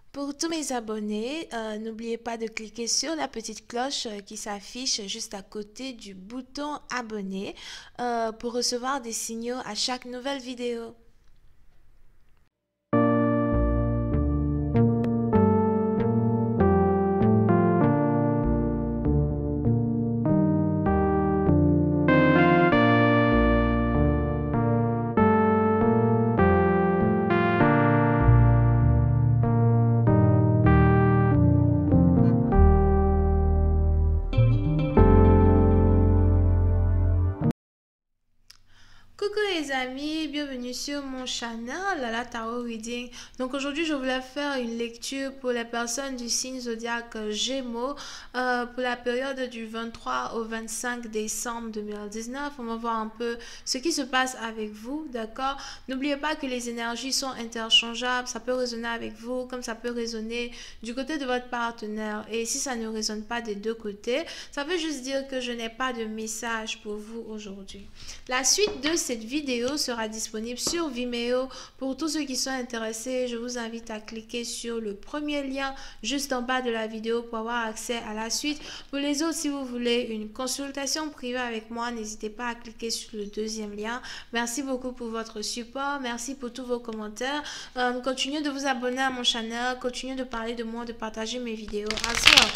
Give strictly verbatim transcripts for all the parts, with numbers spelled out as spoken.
Pour tous mes abonnés, euh, n'oubliez pas de cliquer sur la petite cloche euh, qui s'affiche juste à côté du bouton abonner euh, pour recevoir des signaux à chaque nouvelle vidéo. Coucou les amis, bienvenue sur mon channel Lala Tarot Reading. Donc aujourd'hui je voulais faire une lecture pour les personnes du signe zodiaque Gémeaux euh, pour la période du vingt-trois au vingt-cinq décembre deux mille dix-neuf. On va voir un peu ce qui se passe avec vous, d'accord? N'oubliez pas que les énergies sont interchangeables, ça peut résonner avec vous comme ça peut résonner du côté de votre partenaire. Et si ça ne résonne pas des deux côtés, ça veut juste dire que je n'ai pas de message pour vous aujourd'hui. La suite de cette vidéo sera disponible sur Vimeo. Pour tous ceux qui sont intéressés, je vous invite à cliquer sur le premier lien juste en bas de la vidéo pour avoir accès à la suite. Pour les autres, si vous voulez une consultation privée avec moi, n'hésitez pas à cliquer sur le deuxième lien. Merci beaucoup pour votre support. Merci pour tous vos commentaires. Euh, continuez de vous abonner à mon channel. Continuez de parler de moi, de partager mes vidéos. As well.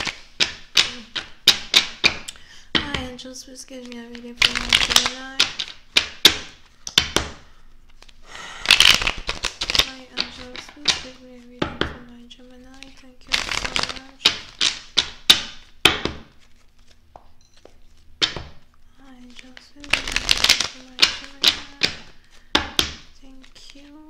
Hi, angels, please give me a reading for my Gemini. Hi, angels, please give me a reading for my Gemini. Thank you so much. Hi, angels, please give me a reading for my Gemini. Thank you.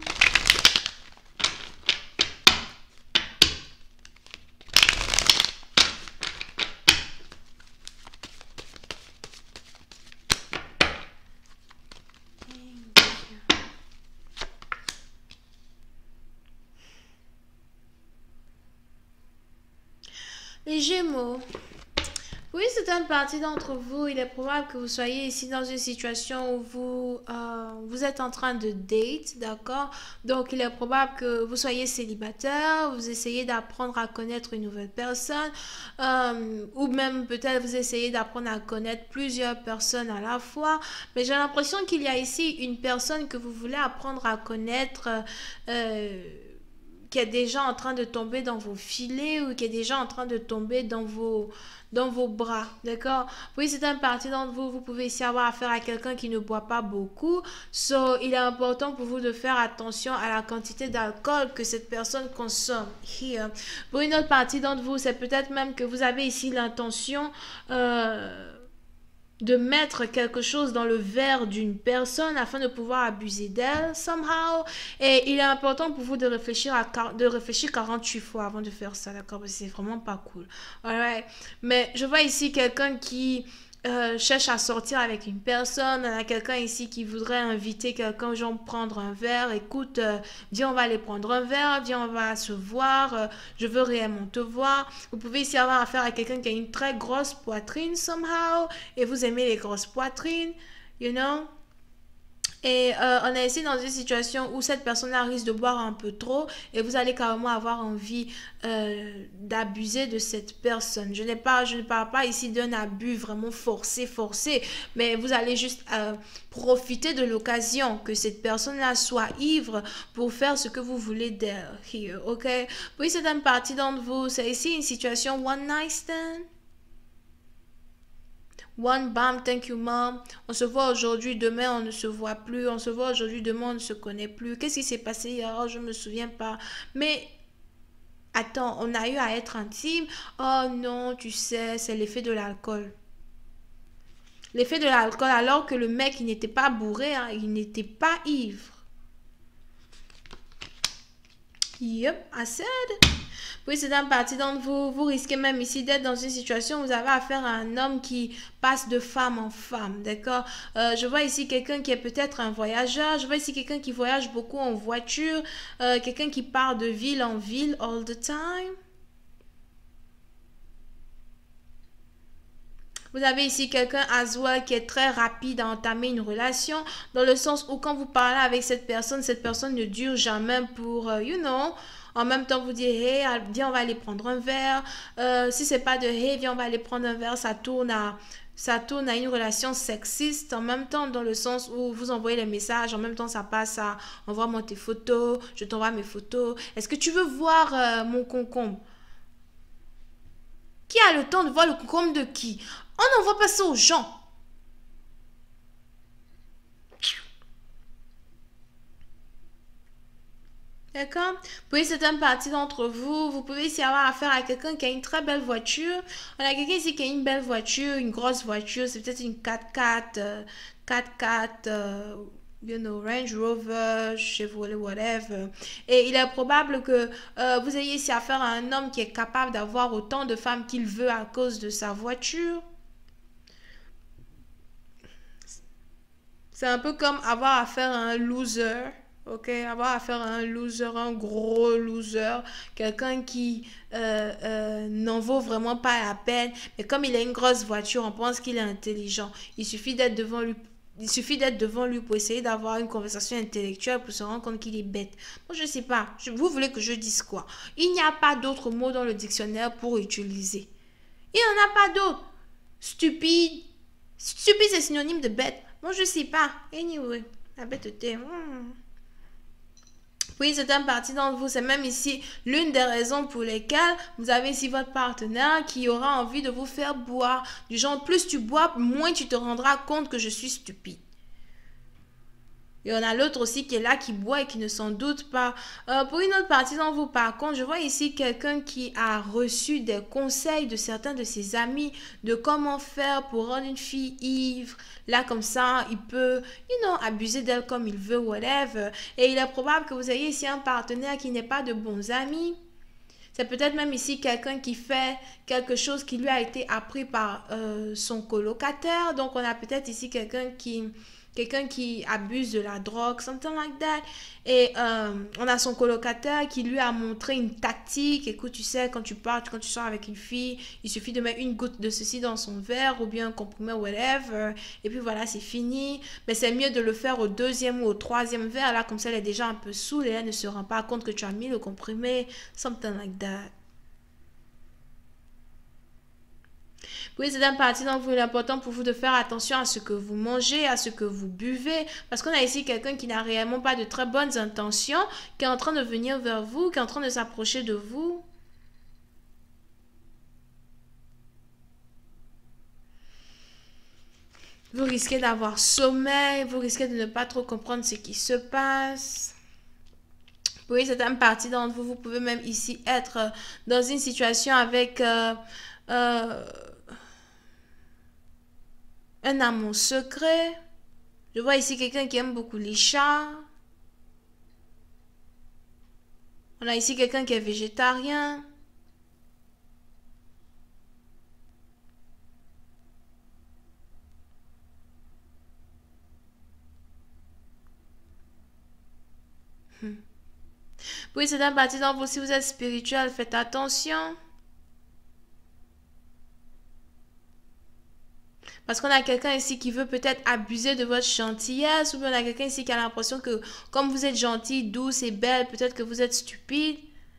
Les Gémeaux. Oui, c'est une partie d'entre vous. Il est probable que vous soyez ici dans une situation où vous, euh, vous êtes en train de date, d'accord? Donc, il est probable que vous soyez célibataire, vous essayez d'apprendre à connaître une nouvelle personne, euh, ou même peut-être vous essayez d'apprendre à connaître plusieurs personnes à la fois. Mais j'ai l'impression qu'il y a ici une personne que vous voulez apprendre à connaître, euh, qui est déjà en train de tomber dans vos filets ou qui est déjà en train de tomber dans vos, dans vos bras, d'accord? Oui, c'est un parti d'entre vous, vous pouvez ici avoir affaire à quelqu'un qui ne boit pas beaucoup. So, il est important pour vous de faire attention à la quantité d'alcool que cette personne consomme. Here. Pour une autre partie d'entre vous, c'est peut-être même que vous avez ici l'intention... Euh, de mettre quelque chose dans le verre d'une personne afin de pouvoir abuser d'elle somehow. Et il est important pour vous de réfléchir à de réfléchir quarante-huit fois avant de faire ça, d'accord? Parce que c'est vraiment pas cool. Alright. Mais je vois ici quelqu'un qui euh, cherche à sortir avec une personne. Il y a quelqu'un ici qui voudrait inviter quelqu'un, genre prendre un verre. Écoute, euh, viens, on va aller prendre un verre. Viens, on va se voir. Euh, je veux réellement te voir. Vous pouvez ici avoir affaire à quelqu'un qui a une très grosse poitrine somehow. Et vous aimez les grosses poitrines, you know. Et euh, on est ici dans une situation où cette personne-là risque de boire un peu trop et vous allez carrément avoir envie euh, d'abuser de cette personne. Je n'ai pas, je ne parle pas ici d'un abus vraiment forcé, forcé, mais vous allez juste euh, profiter de l'occasion que cette personne-là soit ivre pour faire ce que vous voulez d'elle. Here, ok? Oui, c'est une partie d'entre vous. C'est ici une situation one night stand. One, bam, thank you, mom. On se voit aujourd'hui, demain, on ne se voit plus. On se voit aujourd'hui, demain, on ne se connaît plus. Qu'est-ce qui s'est passé hier? Oh, je ne me souviens pas. Mais, attends, on a eu à être intime. Oh non, tu sais, c'est l'effet de l'alcool. L'effet de l'alcool, alors que le mec, il n'était pas bourré, hein, il n'était pas ivre. Yep, I said. Oui, c'est un parti d'entre vous. Vous risquez même ici d'être dans une situation où vous avez affaire à un homme qui passe de femme en femme, d'accord? Euh, je vois ici quelqu'un qui est peut-être un voyageur. Je vois ici quelqu'un qui voyage beaucoup en voiture. Euh, quelqu'un qui part de ville en ville all the time. Vous avez ici quelqu'un as well qui est très rapide à entamer une relation, dans le sens où quand vous parlez avec cette personne, cette personne ne dure jamais pour, uh, you know, En même temps, vous dites, hey, viens, on va aller prendre un verre. Euh, si c'est pas de hey, viens, on va aller prendre un verre, ça tourne à, ça tourne à une relation sexiste. En même temps, dans le sens où vous envoyez les messages, en même temps, ça passe à envoie-moi tes photos, je t'envoie mes photos. Est-ce que tu veux voir euh, mon concombre? Qui a le temps de voir le concombre de qui? On n'envoie pas ça aux gens. D'accord? Pour certaines parties d'entre vous, vous pouvez ici avoir affaire à quelqu'un qui a une très belle voiture. On a quelqu'un ici qui a une belle voiture, une grosse voiture. C'est peut-être une quatre-quatre, euh, quatre-quatre, euh, you know, Range Rover, Chevrolet, whatever. Et il est probable que euh, vous ayez ici affaire à un homme qui est capable d'avoir autant de femmes qu'il veut à cause de sa voiture. C'est un peu comme avoir affaire à un loser. Ok, avoir affaire à un loser, un gros loser, quelqu'un qui euh, euh, n'en vaut vraiment pas la peine, mais comme il a une grosse voiture, on pense qu'il est intelligent. Il suffit d'être devant lui, il suffit d'être devant lui pour essayer d'avoir une conversation intellectuelle pour se rendre compte qu'il est bête. Moi, je sais pas. Je- vous voulez que je dise quoi? Il n'y a pas d'autre mot dans le dictionnaire pour utiliser. Il n'y en a pas d'autre. Stupide. Stupide, c'est synonyme de bête. Moi, je sais pas. Anyway, la bêteté. hmm. Oui, c'est un parti d'entre vous. C'est même ici l'une des raisons pour lesquelles vous avez ici votre partenaire qui aura envie de vous faire boire. Du genre, plus tu bois, moins tu te rendras compte que je suis stupide. Et on a l'autre aussi qui est là, qui boit et qui ne s'en doute pas. Euh, pour une autre partie d'entre vous, par contre, je vois ici quelqu'un qui a reçu des conseils de certains de ses amis de comment faire pour rendre une fille ivre. Là, comme ça, il peut, you know, abuser d'elle comme il veut, whatever. Et il est probable que vous ayez ici un partenaire qui n'est pas de bons amis. C'est peut-être même ici quelqu'un qui fait quelque chose qui lui a été appris par euh, son colocataire. Donc, on a peut-être ici quelqu'un qui quelqu'un qui abuse de la drogue, something like that. Et euh, on a son colocataire qui lui a montré une tactique. Écoute, tu sais, quand tu parles, quand tu sors avec une fille, il suffit de mettre une goutte de ceci dans son verre ou bien un comprimé, whatever. Et puis voilà, c'est fini. Mais c'est mieux de le faire au deuxième ou au troisième verre. Là, comme ça, elle est déjà un peu saoule et elle ne se rend pas compte que tu as mis le comprimé. Something like that. Oui, c'est un partie d'entre vous. Il est important pour vous de faire attention à ce que vous mangez, à ce que vous buvez. Parce qu'on a ici quelqu'un qui n'a réellement pas de très bonnes intentions, qui est en train de venir vers vous, qui est en train de s'approcher de vous. Vous risquez d'avoir sommeil, vous risquez de ne pas trop comprendre ce qui se passe. Oui, c'est un partie d'entre vous. Vous pouvez même ici être dans une situation avec... Euh, euh, un amour secret. Je vois ici quelqu'un qui aime beaucoup les chats. On a ici quelqu'un qui est végétarien. Hmm. Oui, c'est un parti d'entre vous. Si vous êtes spirituel, faites attention. Parce qu'on a quelqu'un ici qui veut peut-être abuser de votre gentillesse, ou bien on a quelqu'un ici qui a l'impression que comme vous êtes gentil, douce et belle, peut-être que vous êtes stupide.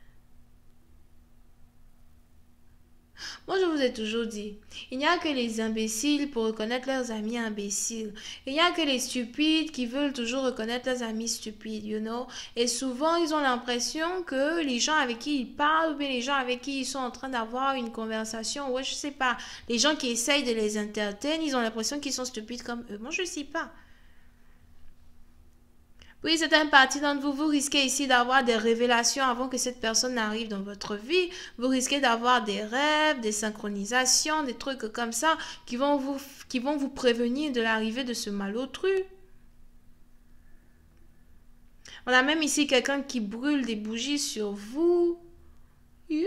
Moi, je vous ai toujours dit, il n'y a que les imbéciles pour reconnaître leurs amis imbéciles. Il n'y a que les stupides qui veulent toujours reconnaître leurs amis stupides, you know. Et souvent, ils ont l'impression que les gens avec qui ils parlent, ou bien les gens avec qui ils sont en train d'avoir une conversation, ouais, je sais pas, les gens qui essayent de les entertainer, ils ont l'impression qu'ils sont stupides comme eux. Moi, je sais pas. Oui, c'est un parti d'entre vous. Vous risquez ici d'avoir des révélations avant que cette personne n'arrive dans votre vie. Vous risquez d'avoir des rêves, des synchronisations, des trucs comme ça qui vont vous, qui vont vous prévenir de l'arrivée de ce malotru. On a même ici quelqu'un qui brûle des bougies sur vous. Yeah.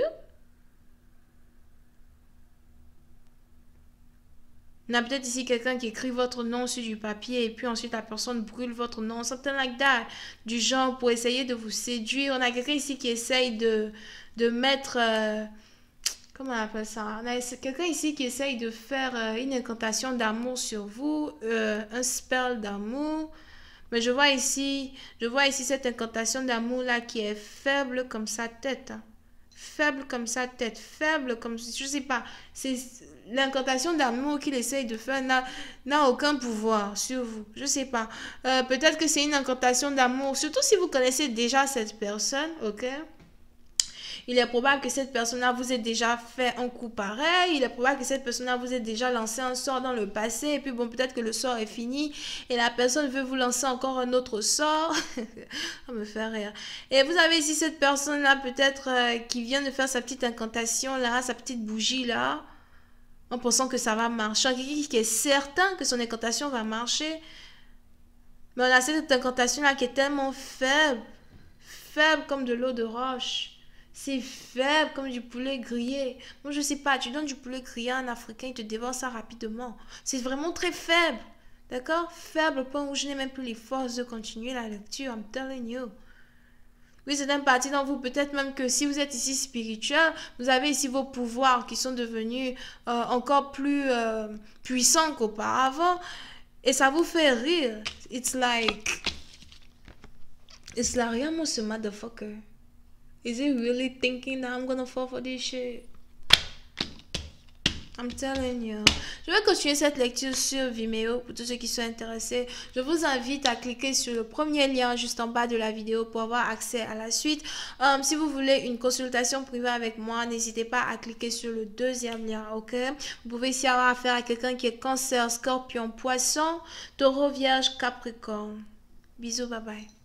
On a peut-être ici quelqu'un qui écrit votre nom sur du papier et puis ensuite la personne brûle votre nom, something like that, du genre pour essayer de vous séduire. On a quelqu'un ici qui essaye de, de mettre, euh, comment on appelle ça? On a quelqu'un ici qui essaye de faire euh, une incantation d'amour sur vous, euh, un spell d'amour. Mais je vois ici, je vois ici cette incantation d'amour là qui est faible comme sa tête. Hein. Faible comme sa tête, faible comme, je sais pas, c'est l'incantation d'amour qu'il essaye de faire n'a n'a aucun pouvoir sur vous. Je sais pas. Euh, peut-être que c'est une incantation d'amour, surtout si vous connaissez déjà cette personne, ok? Il est probable que cette personne-là vous ait déjà fait un coup pareil. Il est probable que cette personne-là vous ait déjà lancé un sort dans le passé. Et puis bon, peut-être que le sort est fini. Et la personne veut vous lancer encore un autre sort. Ça me fait rire. Et vous avez ici cette personne-là peut-être euh, qui vient de faire sa petite incantation là, sa petite bougie là. En pensant que ça va marcher. Qui est certain que son incantation va marcher. Mais on a cette incantation-là qui est tellement faible. Faible comme de l'eau de roche. C'est faible comme du poulet grillé. Moi, je sais pas, tu donnes du poulet grillé à un Africain, il te dévore ça rapidement. C'est vraiment très faible. D'accord? Faible au point où je n'ai même plus les forces de continuer la lecture. I'm telling you. Oui, c'est une partie dans vous. Peut-être même que si vous êtes ici spirituel, vous avez ici vos pouvoirs qui sont devenus euh, encore plus euh, puissants qu'auparavant. Et ça vous fait rire. It's like... It's like, regarde-moi ce motherfucker. Is he really thinking that I'm gonna fall for this shit? I'm telling you. Je vais continuer cette lecture sur Vimeo pour tous ceux qui sont intéressés. Je vous invite à cliquer sur le premier lien juste en bas de la vidéo pour avoir accès à la suite. Um, si vous voulez une consultation privée avec moi, n'hésitez pas à cliquer sur le deuxième lien, ok? Vous pouvez ici avoir affaire à quelqu'un qui est Cancer, Scorpion, Poisson, Taureau, Vierge, Capricorne. Bisous, bye bye.